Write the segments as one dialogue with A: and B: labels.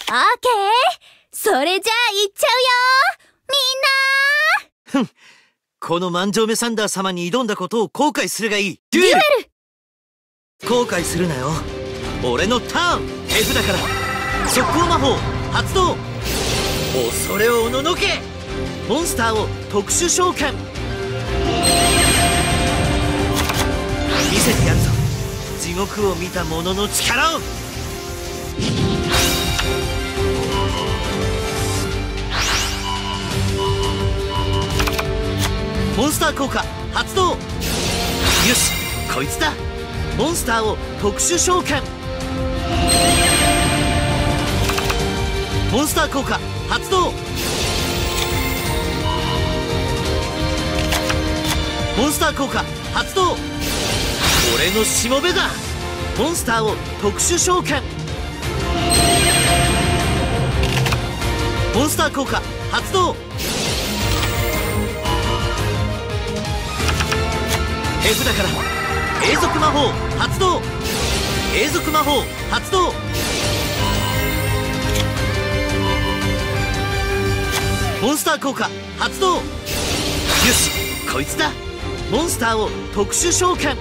A: オーケー、それじゃあ行っちゃうよみんな。
B: この万丈目サンダー様に挑んだことを後悔するがいい。デュエル後悔するなよ。俺のターン F だから。速攻魔法発動。恐れをおののけ。モンスターを特殊召喚。見せてやるぞ、地獄を見た者の力を。モンスター効果発動。よし、こいつだ。モンスターを特殊召喚。モンスター効果発動。モンスター効果発動。俺のしもべだ。モンスターを特殊召喚。モンスター効果発動。F だから永続魔法発動。永続魔法発動。モンスター効果発動。よし、こいつだ。モンスターを特殊召喚。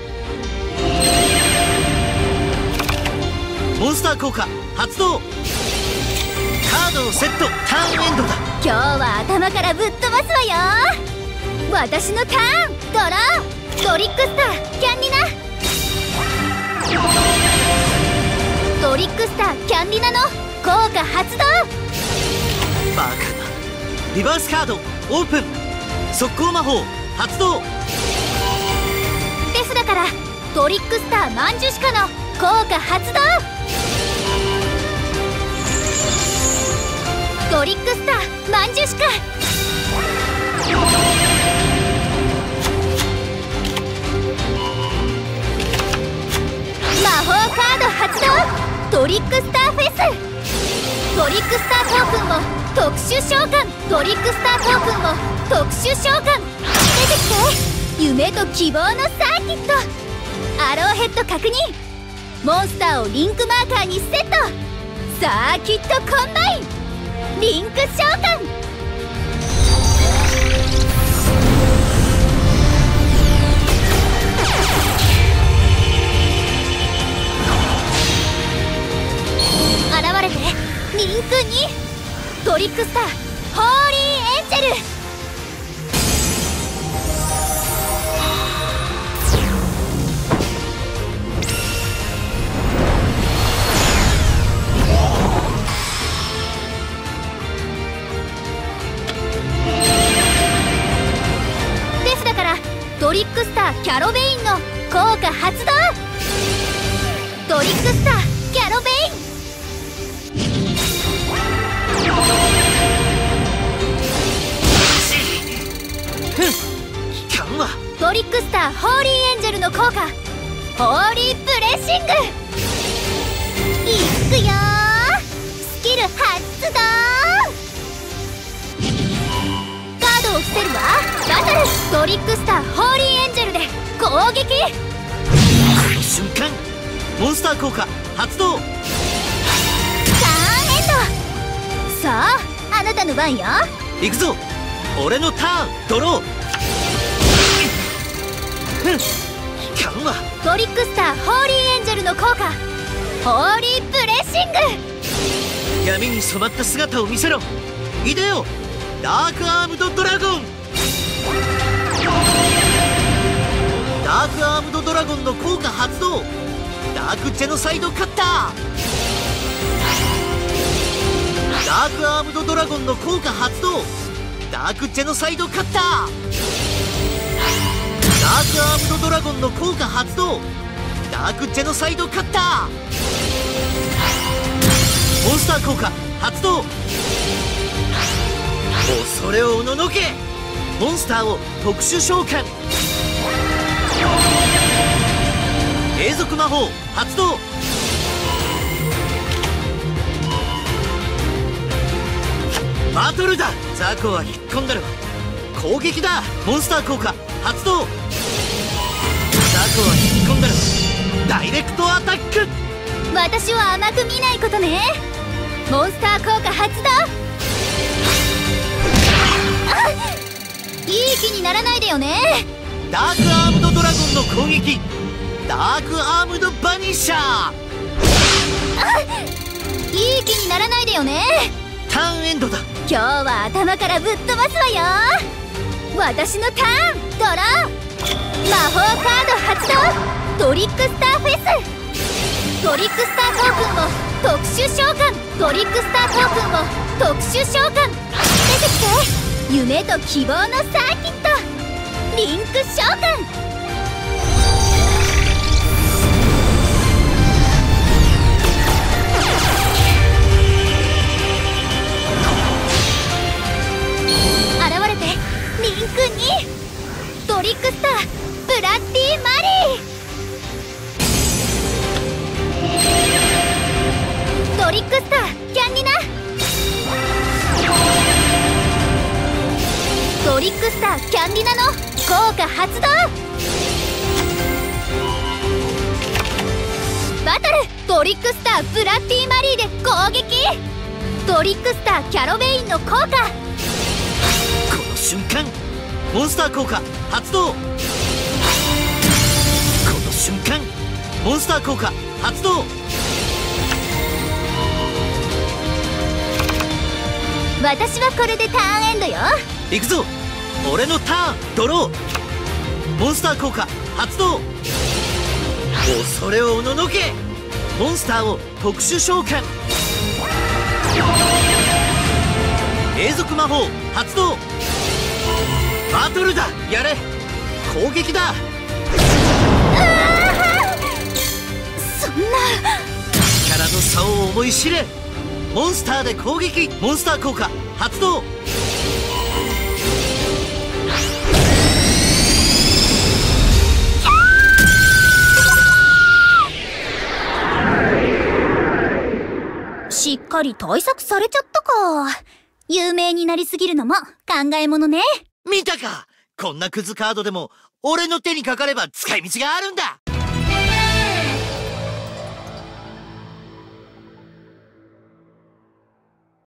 B: モンスター効果発動。カードをセット。ターンエンドだ。
A: 今日は頭からぶっ飛ばすわよ。私のターン。ドロー。トリックスターキャンディナ。トリックスターキャンディナの効果発動。
B: バカな。リバースカードオープン。速攻魔法発動。
A: デスだからトリックスターマンジュシカの効果発動。トリックスターマンジュシカ。魔法カード発動。トリックスターフェス。トリックスタートークンを特殊召喚。トリックスタートークンを特殊召喚。出てきて。夢と希望のサーキット。アローヘッド確認。モンスターをリンクマーカーにセット。サーキットコンバイン。リンク召喚。現れて。リンク2。トリックスターホーリーエンジェル。デスだからトリックスターキャロベインの効果発動。トリックスターキャロベイン。トリックスターホーリーエンジェルの効果ホーリーブレッシング。いくよー。スキル発動。カードを伏せるわ。バトル。トリックスターホーリーエンジェルで攻撃。
B: この瞬間モンスター効果発動。
A: ターンエンド。さあ、あなたの番よ。
B: 行くぞ。俺のターンドロー。効かんわ。
A: トリックスターホーリーエンジェルの効果ホーリーブレッシング。
B: 闇に染まった姿を見せろ。いでよ、ダークアームドドラゴン。ダークアームドドラゴンの効果発動。ダークジェノサイドカッター。ダークアームドドラゴンの効果発動。ダークジェノサイドカッター。ダークアームドドラゴンの効果発動。ダークジェノサイドカッター。モンスター効果発動。恐れをおののけ。モンスターを特殊召喚。永続魔法発動。バトルだ。ザコは引っ込んだろ。攻撃だ。モンスター効果発動。ザコは引っ込んだろ。ダイレクトアタック。
A: 私を甘く見ないことね。 モンスター効果発動。いい気にならないでよね。
B: ダークアームドドラゴンの攻撃、ダークアームドバニッシャー。
A: いい気にならないでよね。
B: ターンエンドだ。
A: 今日は頭からぶっ飛ばすわよ。私のターンドロー。魔法カード発動。トリックスターフェス。トリックスタートークンを特殊召喚。トリックスタートークンを特殊召喚。出てきて。夢と希望のサーキット。リンク召喚。現れてリンク2。トリックスターブラッディ・マリー。トリックスターキャンディナ。トリックスターキャンディナの効果発動。バトル。トリックスターブラッディ・マリーで攻撃。トリックスターキャロベインの効果。
B: この瞬間モンスター効果発動。この瞬間モンスター効果発動。
A: 私はこれでターンエンドよ。
B: 行くぞ。俺のターンドロー。モンスター効果発動。恐れをおののけ。モンスターを特殊召喚。永続魔法発動。バトルだ。やれ。攻撃だ。
A: そんな。
B: 力の差を思い知れ。モンスターで攻撃。モンスター効果発動。
A: しっかり対策されちゃったか。有名になりすぎるのも考えものね。
B: 見たか。こんなクズカードでも俺の手にかかれば使い道があるんだ。